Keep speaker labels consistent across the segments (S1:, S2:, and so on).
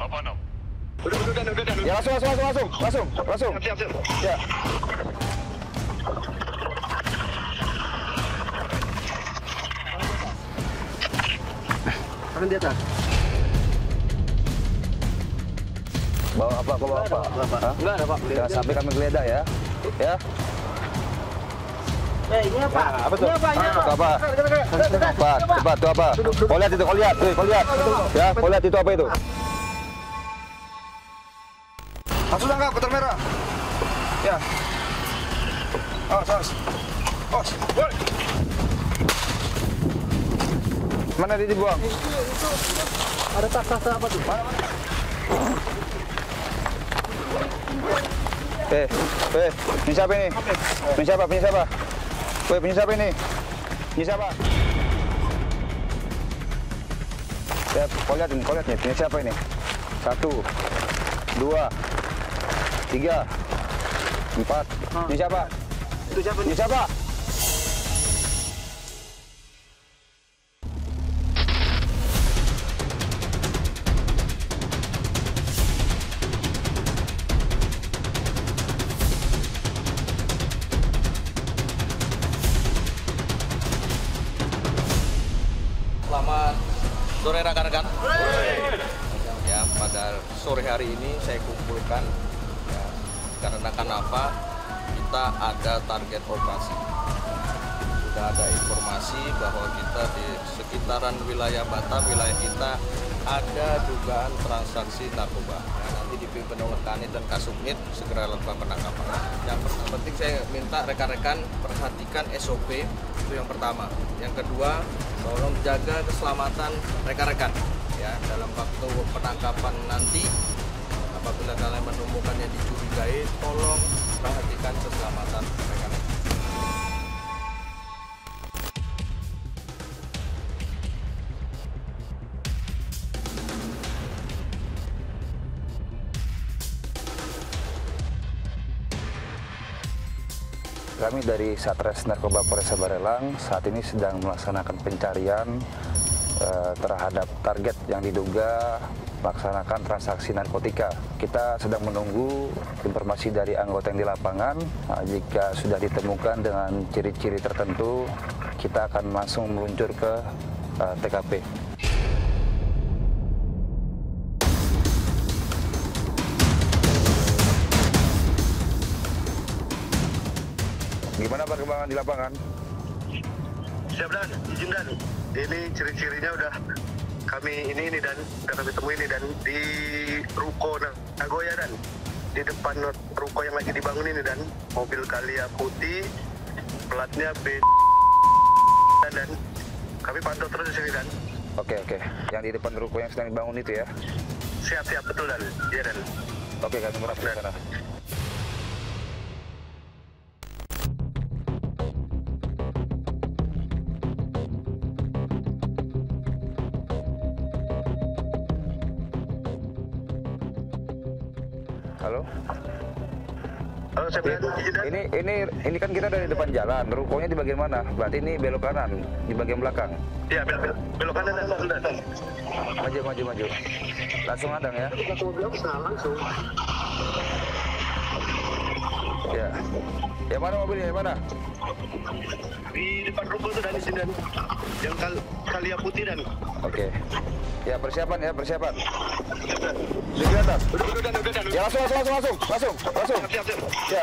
S1: Apa nom?
S2: Udah.
S3: Ya langsung.
S2: Siap.
S3: Ya.
S2: Tangan di atas.
S3: Bawa apa? Hah?
S2: Enggak ada, Pak.
S3: Jangan sampai kami geledah ya. Ya.
S2: Ini apa?
S3: Apa tuh?
S2: Ini apa?
S3: Itu apa? Cepat, itu apa? Kau lihat itu, kau lihat. Ya, kau lihat itu apa itu? Langsung tangkap, kotak merah. Ya. Awas. Boy. Mana dia dibuang?
S2: Itu ada tas apa tuh?
S3: Mana? Ini siapa ini? Ini siapa? Woi, punya siapa ini? Ini siapa? Ya, kau lihat nih, punya siapa ini? 1, 2, 3, 4. Ini siapa?
S2: Itu siapa?
S3: Ini siapa?
S4: Selamat sore rekan-rekan. Ya, pada sore hari ini saya kumpulkan ya, karena kenapa kita ada target operasi. Sudah ada informasi bahwa kita di sekitaran wilayah Batam, wilayah kita ada dugaan transaksi narkoba. Ya, nanti dipimpin oleh Kanit dan Kasubnit segera lakukan penangkapan. Yang penting saya minta rekan-rekan perhatikan SOP, itu yang pertama. Yang kedua, tolong jaga keselamatan rekan-rekan ya dalam waktu penangkapan nanti. Apabila kalian menemukan yang dicurigai, tolong perhatikan keselamatan rekan-rekan.
S3: Kami dari Satres Narkoba Polres Barelang saat ini sedang melaksanakan pencarian terhadap target yang diduga melaksanakan transaksi narkotika. Kita sedang menunggu informasi dari anggota yang di lapangan. Jika sudah ditemukan dengan ciri-ciri tertentu, kita akan langsung meluncur ke TKP. Gimana perkembangan di lapangan?
S1: Siap Dan, izin Dan. Ini ciri-cirinya udah kami temui ini dan di ruko Nagoya Dan. Di depan ruko yang lagi dibangun ini Dan, mobil Kalia putih, platnya B dan kami pantau terus di sini Dan.
S3: Oke. Yang di depan ruko yang sedang dibangun itu ya?
S1: Siap betul Dan. Iya Dan.
S3: Oke, kami merapat ke sana. Halo?
S1: Halo, saya izin Dan.
S3: Ini kan kita dari depan jalan, rukonya di bagian mana? Berarti ini belok kanan, di bagian belakang.
S1: Iya, belok kanan Dan.
S3: Maju. Langsung adang ya?
S1: Langsung.
S3: Ya. Yang mana mobilnya? Yang mana?
S1: Di depan ruko itu Dan, di sini Dan. Yang Kalia putih Dan.
S3: Oke. Ya, persiapan. Di atas.
S1: Udah Dan.
S3: Ya, langsung.
S1: Siap.
S3: Ya.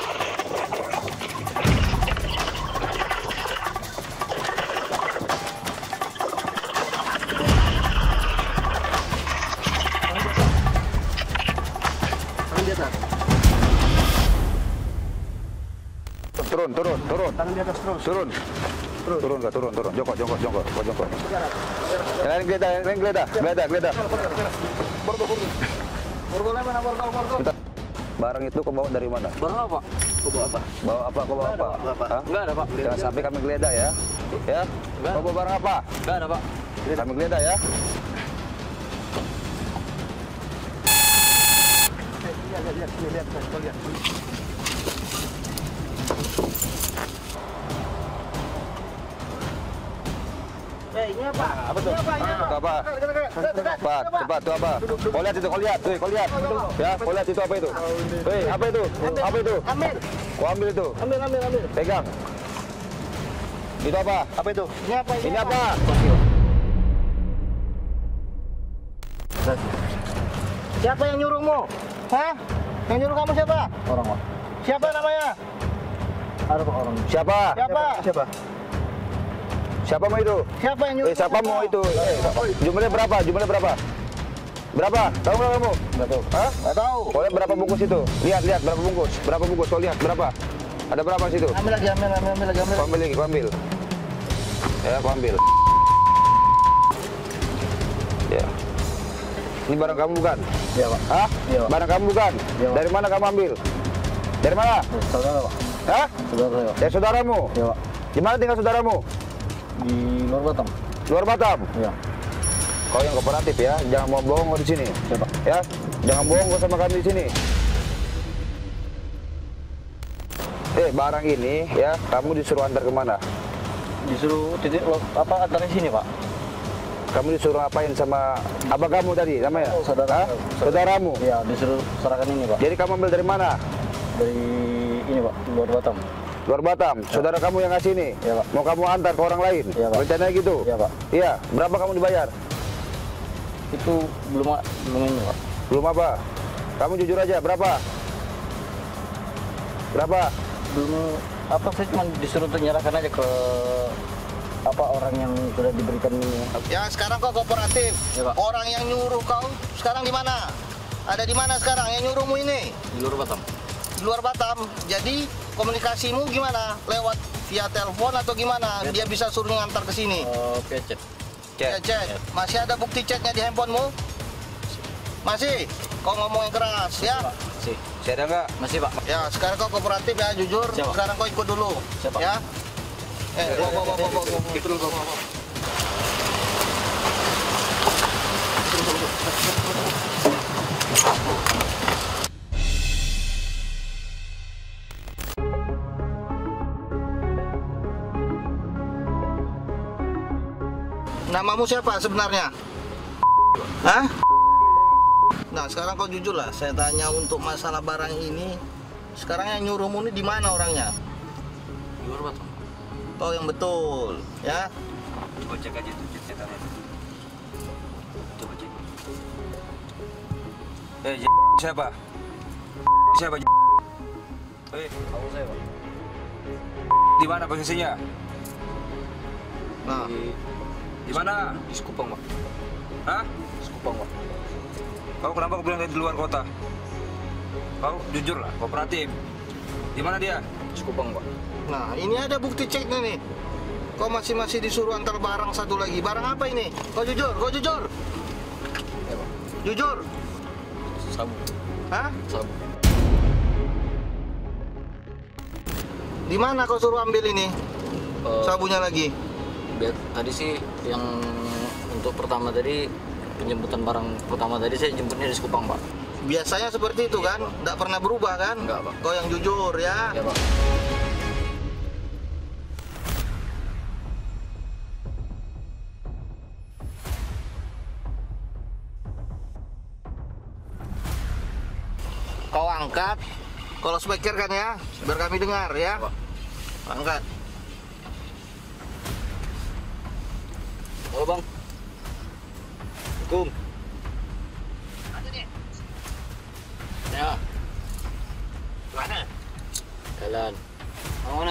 S2: Tangan di atas.
S3: Turun.
S2: Tangan di atas terus.
S3: Turun. Jongkok. Yang lain geledah.
S2: Borgolnya mana borgol?
S3: Bentar. Barang itu kau bawa dari mana?
S2: Barang apa? Kau bawa apa?
S3: Bawa apa? Hah?
S2: Enggak ada, Pak.
S3: Jangan sampai kami geledah ya. Ya. Kau bawa barang apa?
S2: Enggak ada, Pak.
S3: Kami geledah ya.
S2: Lihat. Ini apa?
S3: Apa tuh?
S2: Ini apa? Ini
S3: Itu apa? Cepat, itu apa? Kau lihat itu, kau lihat. Tuh, kau lihat. Ya, kau lihat itu apa itu? Hei, apa itu? Apa itu?
S2: Ambil.
S3: Kau ambil itu.
S2: Ambil.
S3: Pegang. Itu apa?
S2: Apa itu? Ini apa?
S3: Ini apa?
S2: Siapa yang nyuruhmu? Hah? Yang nyuruh kamu siapa? Orang, Pak. Siapa namanya? Ada Pak orang.
S3: Siapa?
S2: Siapa?
S3: Siapa mau itu?
S2: Siapa yang nyuruh?
S3: Siapa mau itu? Jumlahnya berapa? Berapa? Tahu nggak kamu?
S2: Enggak tahu.
S3: Hah?
S2: Enggak tahu.
S3: Kau lihat berapa bungkus itu? Lihat berapa bungkus? Berapa bungkus? Kau lihat berapa? Ada berapa di situ?
S2: Ambil lagi.
S3: Kau ambil lagi, kau ambil. Ya, kau ambil. Ya. Ini barang kamu bukan?
S2: Iya, Pak.
S3: Hah?
S2: Iya, Pak.
S3: Barang kamu bukan?
S2: Iya, Pak.
S3: Dari mana kamu ambil? Dari mana?
S2: Saudara, Pak.
S3: Hah?
S2: Saudara saya, Pak.
S3: Dari saudaramu?
S2: Iya, Pak.
S3: Di mana tinggal saudaramu?
S2: Di luar Batam.
S3: Luar Batam?
S2: Iya.
S3: Kau yang kooperatif ya, jangan mau bohong kau di sini.
S2: Iya, Pak.
S3: Ya, jangan bohong kau sama kami di sini. Barang ini ya, kamu disuruh antar kemana?
S2: Disuruh antar di sini, Pak.
S3: Kamu disuruh apain sama abang kamu tadi namanya?
S2: Oh, saudara.
S3: Hah? Saudaramu?
S2: Iya, disuruh serahkan ini, Pak.
S3: Jadi kamu ambil dari mana?
S2: Dari ini, Pak, luar Batam.
S3: Luar Batam. Saudara kamu yang ngasih ini?
S2: Iya, Pak.
S3: Mau kamu antar ke orang lain?
S2: Iya, Pak.
S3: Rencananya gitu?
S2: Iya, Pak.
S3: Iya. Berapa kamu dibayar?
S2: Itu belum ini, Pak.
S3: Belum apa? Kamu jujur aja, berapa? Berapa?
S2: Belum apa, saya cuma disuruh untuk nyerahkan aja ke orang yang sudah diberikan ini.
S5: Ya sekarang kau kooperatif.
S2: Ya, Pak.
S5: Orang yang nyuruh kau sekarang di mana? Ada di mana sekarang yang nyuruhmu ini?
S2: Di luar Batam.
S5: Di luar Batam. Jadi komunikasimu gimana? Lewat via telepon atau gimana? Dia bisa suruh ngantar ke sini.
S2: Via chat.
S5: Ya, chat. Masih ada bukti chatnya di handphonemu? Masih? Kau ngomong yang keras ya?
S2: Masih.
S3: Saya ada nggak?
S2: Masih, Pak.
S5: Ya sekarang kau kooperatif ya, jujur.
S2: Siap, Pak.
S5: Sekarang kau ikut dulu.
S2: Siap, Pak.
S5: Ya. Bawa.
S2: Ikut dulu, Pak.
S5: Namamu siapa sebenarnya? Hah? Nah sekarang kau jujur lah, saya tanya untuk masalah barang ini. Sekarang yang nyuruhmu ini di mana orangnya?
S2: Di luar Batam.
S5: Oh yang betul, ya?
S3: Coba cek aja tuh chat-chatannya. Coba cek. Siapa? Siapa?
S2: Kamu saya, Pak.
S3: Di mana posisinya?
S5: Nah,
S3: Di mana?
S2: Di Sekupang, Pak.
S3: Hah?
S2: Sekupang, Pak.
S3: Kau kenapa kau bilang di luar kota? Kau jujur lah, kooperatif. Di mana dia?
S2: Sekupang, Pak.
S5: nah ini ada bukti ceknya nih. Kau masih disuruh antar barang satu lagi. Barang apa ini? Kau jujur.
S2: Ya, Pak.
S5: Jujur.
S2: Sabu.
S5: Hah?
S2: Sabu.
S5: Di mana kau suruh ambil ini? Sabunya lagi.
S2: Tadi sih yang untuk pertama tadi, penjemputan barang pertama tadi saya jemputnya di Sekupang, Pak.
S5: Biasanya seperti itu kan? Nggak pernah berubah kan?
S2: Enggak, Pak.
S5: Kau yang jujur ya.
S2: Ya, Pak.
S5: Kau angkat. Kalau speaker kan ya, biar kami dengar ya.
S2: Pak.
S5: Angkat.
S2: Halo, Bang. Assalamualaikum. Ya.
S5: Mana?
S2: Jalan. Mau mana?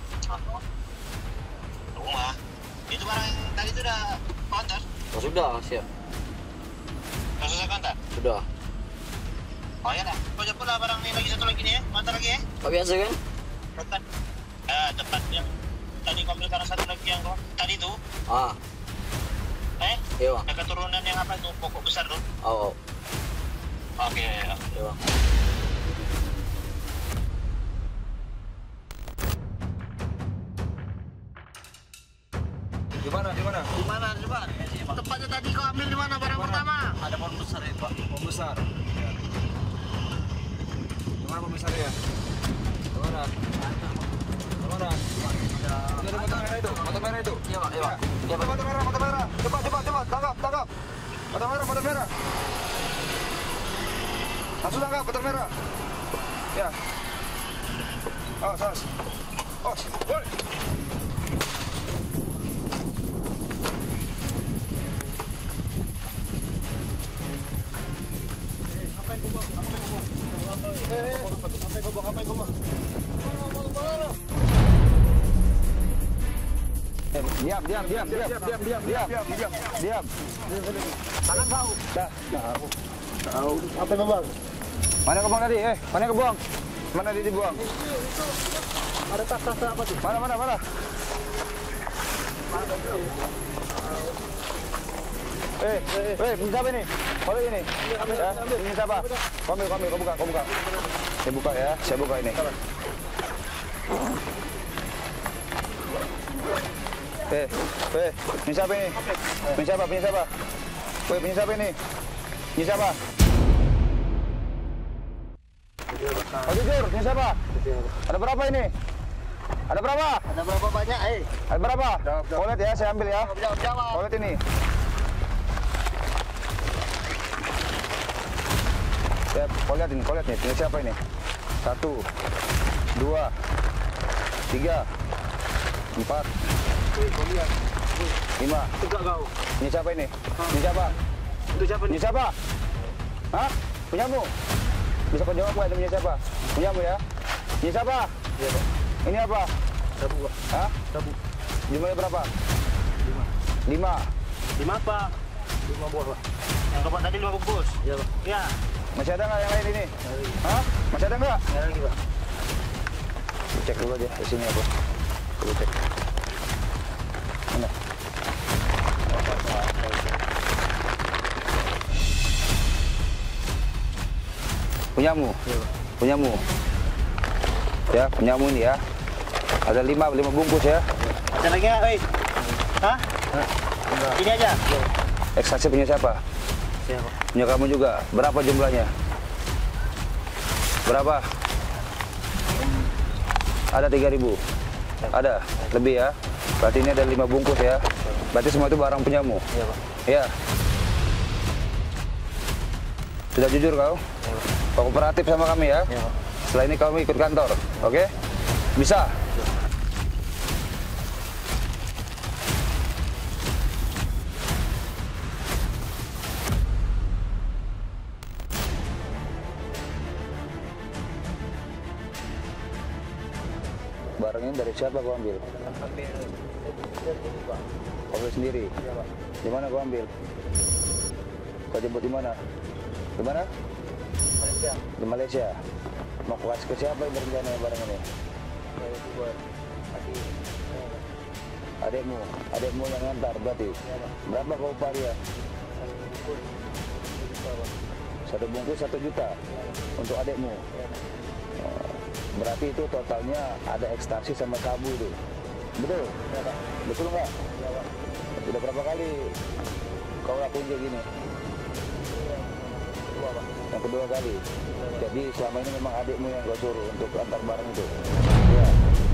S5: Rumah. Itu barang yang tadi itu udah konter.
S2: Oh, sudah, siap.
S5: Udah selesai konter.
S2: Sudah.
S5: Oh ya dah. Kau jemput lah barang ini lagi satu lagi nih ya. Konter lagi ya.
S2: Pak biasa kan?
S5: Cepat. Cepat yang tadi kau ambil karena satu lagi yang kau tadi tuh.
S2: Ah, iya, Bang.
S5: Ada keturunan yang apa tuh pokok besar tuh.
S2: Oh.
S5: Oke.
S2: Iya, Bang.
S3: Di mana?
S5: Di mana coba? Tempatnya tadi kau ambil di mana barang pertama?
S2: Ada pohon besar ya, Pak.
S3: Pohon besar. Ya. Di mana pohon besar ya? Di mana? Di mana? Ada motor merah itu. Motor merah itu.
S2: Iya, Pak. Iya, Pak.
S3: Motor merah. Kotak merah, kotak merah. Langsung tangkap, kotak merah. Ya. Awas, awas. Awas, boleh. Diam.
S2: Tangan kau.
S3: Dah.
S2: Tahu. Apa itu bang?
S3: Mana kebuang tadi? Mana kebuang? Mana tadi dibuang?
S2: Ada tas apa tuh?
S3: Mana? Ini siapa ini? Kalau ini? Ya, ini siapa? Kau buka. Saya buka ini. Ini siapa ini? Punya siapa? Punya siapa ini? Ini siapa? Oh jujur, ini siapa? Ada berapa ini? Ada berapa?
S2: Ada berapa banyak?
S3: Ada berapa? Kau lihat ya, saya ambil ya.
S2: Jawab.
S3: Kau lihat ini. Ya, kau lihat nih. Punya siapa ini? 1, 2, 3, 4, 5.
S2: Tegak kau.
S3: Ini siapa ini? Ini siapa?
S2: Itu siapa
S3: Ini siapa? Hah? Punyamu? Bisa kau jawab nggak itu punya siapa? Punyamu ya? Ini siapa?
S2: Iya, Pak.
S3: Ini apa?
S2: Sabu, Pak.
S3: Hah?
S2: Sabu.
S3: Jumlahnya berapa?
S2: 5.
S3: 5.
S2: 5 apa? 5 buah, Pak. Yang kau buat tadi 5 bungkus. Iya, Pak. Iya.
S3: Masih ada nggak yang lain ini? Hah? Masih ada nggak?
S2: Ada lagi, Pak.
S3: Cek dulu aja di sini apa? Coba cek. Mana? Punyamu?
S2: Iya, Pak.
S3: Punyamu? Ya, punyamu ini ya. Ada 5 bungkus ya.
S2: Ada lagi nggak, woi? Hah? Ini aja.
S3: Ekstraksi punya siapa?
S2: Siapa?
S3: Punya kamu juga. Berapa jumlahnya? Berapa? Ada 3.000. Ada? Lebih ya? Berarti ini ada 5 bungkus ya? Berarti semua itu barang punyamu?
S2: Iya, Pak.
S3: Iya. Sudah jujur kau?
S2: Iya, Pak.
S3: Kau kooperatif sama kami ya?
S2: Iya, Pak.
S3: Setelah ini kamu ikut kantor, oke? Bisa? Barang ini dari siapa kau ambil? Kau ambil sendiri? Di mana kau ambil? Kau jemput di mana? Di mana?
S2: Malaysia.
S3: Di Malaysia. Mau kasih ke siapa yang berencana barang ini? Adekmu yang ngantar berarti? Berapa kau upah dia? 1 bungkus 1 juta untuk adekmu. Berarti itu totalnya ada ekstasi sama sabu itu. Betul? Betul nggak? Udah berapa kali kau lakuin kayak gini? Yang kedua kali. Jadi selama ini memang adikmu yang kau suruh untuk antar barang itu. Ya.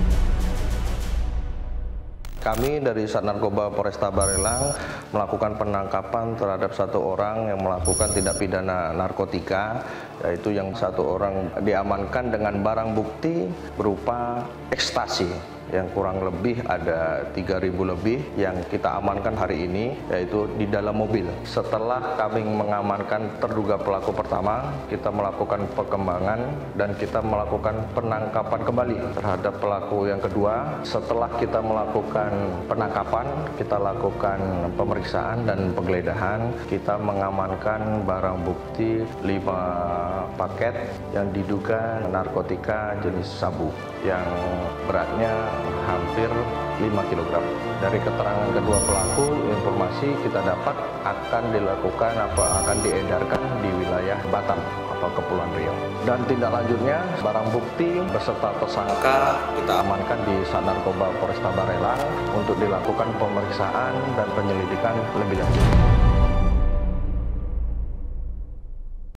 S4: Kami dari Sat Narkoba Polresta Barelang melakukan penangkapan terhadap 1 orang yang melakukan tindak pidana narkotika, yaitu yang 1 orang diamankan dengan barang bukti berupa ekstasi yang kurang lebih ada 3.000 lebih yang kita amankan hari ini, yaitu di dalam mobil. Setelah kami mengamankan terduga pelaku pertama, kita melakukan perkembangan dan kita melakukan penangkapan kembali terhadap pelaku yang kedua. Setelah kita melakukan penangkapan, kita lakukan pemeriksaan dan penggeledahan. Kita mengamankan barang bukti 5 paket yang diduga narkotika jenis sabu yang beratnya hampir 5 kg. Dari keterangan kedua pelaku, informasi kita dapat akan dilakukan akan diedarkan di wilayah Batam atau Kepulauan Riau. Dan tindak lanjutnya, barang bukti beserta tersangka kita amankan di Sat Narkoba Polresta Barelang untuk dilakukan pemeriksaan dan penyelidikan lebih lanjut.